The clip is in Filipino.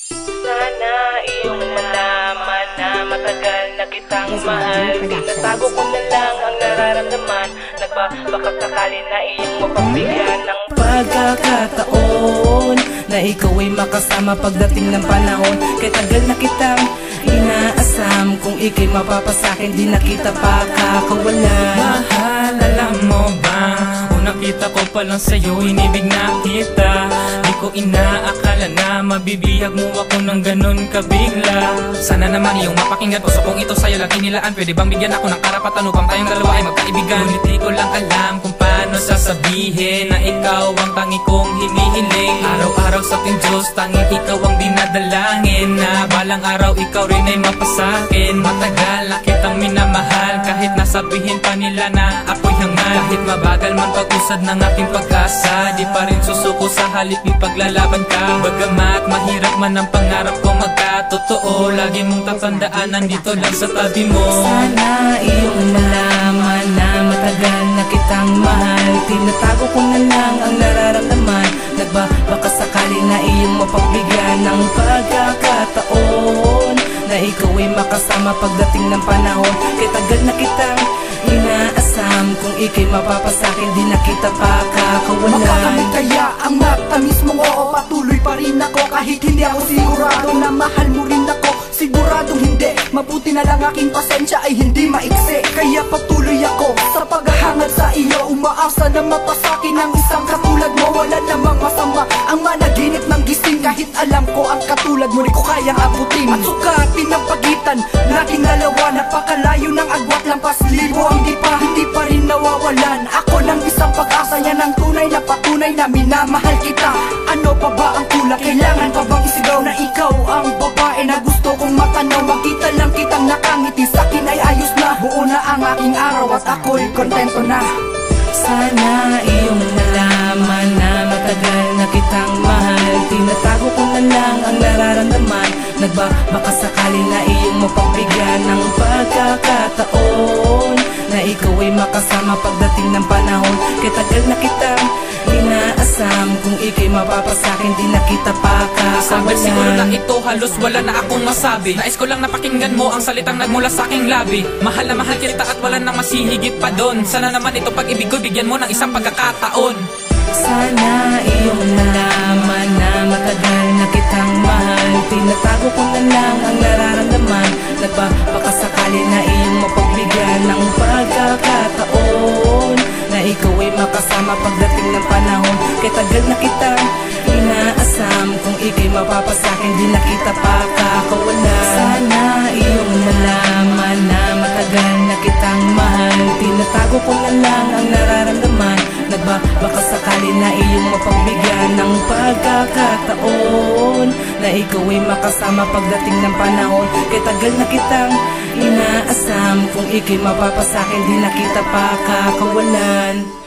Sana iyong malaman na matagal na kitang mahal. Tinatago ko na lang ang nararamdaman. Nagbabaka sakali na iyong mapagbigyan ng pagkakataon na ikaw ay makasama pagdating ng panahon. Kaya tagal na kitang inaasam, kung ika'y mapapasakin di na kita pakakawalan. Mahal, alam mo ba, nakita ko pa lang sa'yo, inibig na kita. Di ko inaakala na mabibihag mo ako ng ganun kabigla. Sana naman iyong mapakinggan, puso kong ito sa'yo lang inilaan. Pwede bang bigyan ako ng karapatan upang tayong dalawa ay magkaibigan? Ngunit di ko lang alam kung paano sasabihin na ikaw ang tangi kong hinihiling. Araw-araw sa ating Diyos, tanging ikaw ang dinadalangin, na balang araw ikaw rin ay mapasakin. Matagal na kitang minamahal, kahit nasabihin pa nila na ako'y hangal. Kahit mabagal man pag-usad ng aking pag-asa, di pa rin susuko sa halip ipaglalaban ka. Bagamat mahirap man ang pangarap ko magkatotoo, lagi mong tatandaan nandito lang sa tabi mo. Sana iyong malaman na matagal na kitang mahal. Tinatago ko na lang ang nararamdaman. Nagbabaka sakali na iyong mapagbigyan ng pagkakataon na ikaw ay makasama pagdating ng panahon. Kaya tagal na kitang inaasam, kung ika'y mapapasakin di na kita pakakawalan. Makakamit kaya ang matamis mong oo, patuloy pa rin ako kahit hindi ako sigurado na mahal mo rin ako. Siguradong hindi, mabuti na lang aking pasensya ay hindi maiksi. Kaya patuloy ako sa paghahangad sa iyo, umaasa na mapasakin ang isang katulad mo. Wala namang masama ang managinip ng gising, kahit alam ko ang katulad mo di ko kayang abutin. At sukatin ang pagitan, laging dalawa, napakalayo ng agwat, lampas libo ang hindi pa rin nawawalan. Ako lang isang pag-asa niya ng tunay na patunay na minamahal kita. Ano pa ba ang kulang? Kailangan pa bang isigaw na ikaw ang babae na gusto kong matanaw? Makita lang kitang nakangiti, sa'kin ay ayos na. Buo na ang aking araw at ako'y kontento na. Sana iyong nalaman na matagal na kitang mahal. Tinatago ko na lang ang nararamdaman. Nagbabaka sakali na iyong mapagbigyan ng pagkakataon na ikaw ay makasama pagdating ng panahon. Kaya tagal na kitang inaasam, kung ika'y mapapasakin di na kita pakakawalan. Sabi siguro na ito, halos wala na akong masabi. Nais ko lang napakinggan mo ang salitang nagmula sa aking labi. Mahal na mahal kita at wala nang masihigit pa doon. Sana naman ito pag-ibig ko, bigyan mo ng isang pagkakataon. Sana iyong nalaman na matagal na kitang mahal. Tinatago ko na lang ang nararamdaman. Nagbabaka sakali na iyong mapagbigyan ng pagkakataon na ikaw ay makasama pagdating ng panahon. Kaya tagal na kitang inaasam, kung ika'y mapapasakin di na kita pakakawalan. Sana iyong nalaman na matagal na kitang mahal. Tinatago ko na lang ang nararamdaman. Nagbabaka sakali na iyong mapagbigyan ng pagkakataon na ikaw ay makasama pagdating ng panahon. Kaya tagal na kitang inaasam, kung ika'y mapapasakin di na kita pakakawalan.